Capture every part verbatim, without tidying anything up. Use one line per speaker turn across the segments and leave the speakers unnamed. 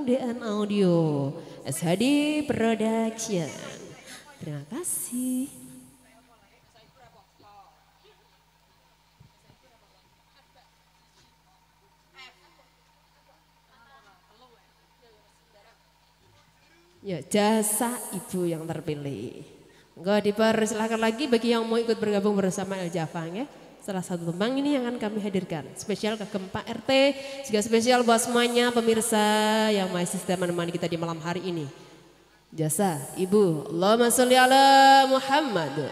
M D N Audio, S H D Production. Terima kasih. Ya, jasa ibu yang terpilih. Enggak dipersilakan lagi bagi yang mau ikut bergabung bersama El Jafang ya. Salah satu tembang ini yang akan kami hadirkan. Spesial ke Gempa R T, juga spesial buat semuanya pemirsa yang masih setia menemani kita di malam hari ini. Jasa ibu, Allahumma sholli ala Muhammad.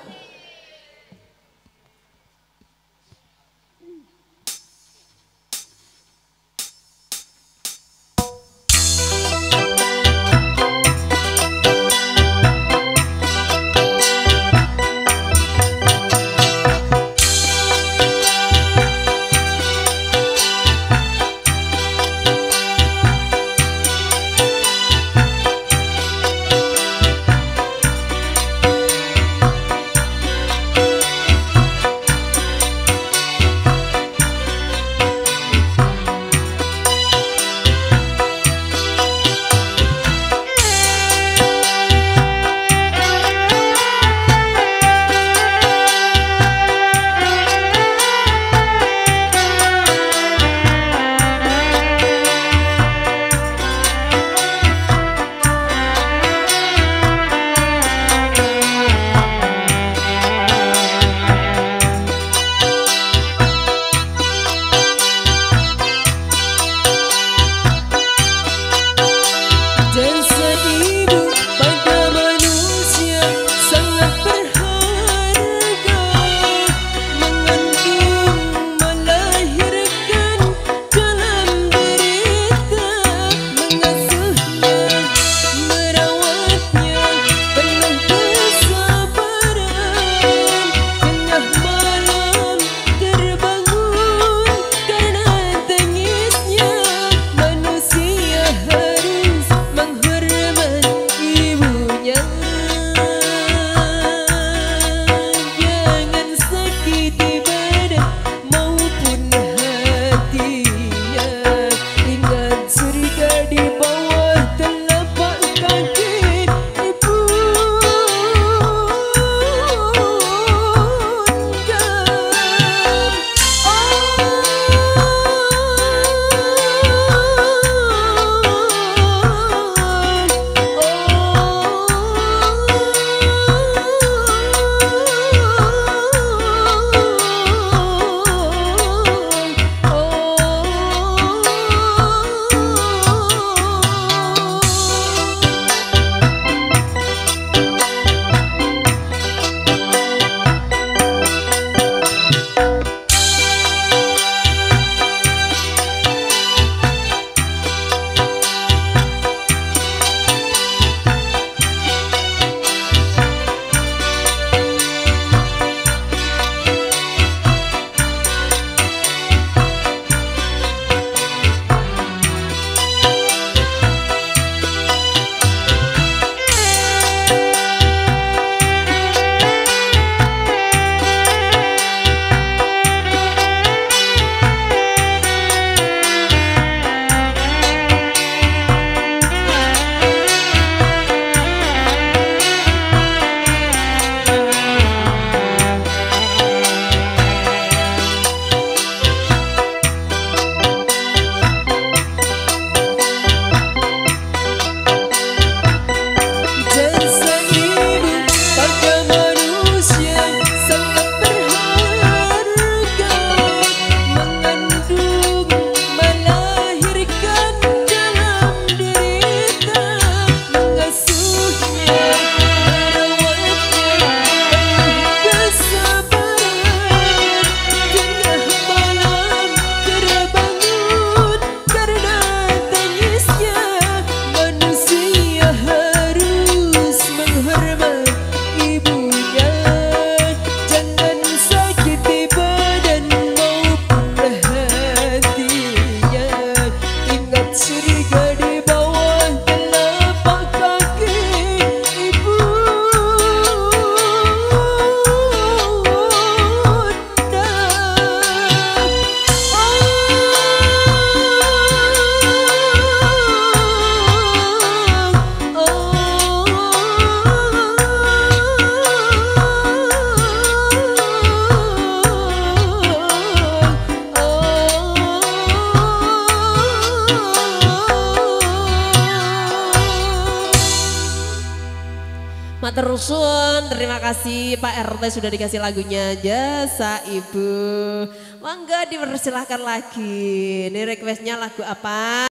Matur suwun, terima kasih Pak R T sudah dikasih lagunya Jasa Ibu. Monggo dipersilahkan lagi. Ini requestnya lagu apa?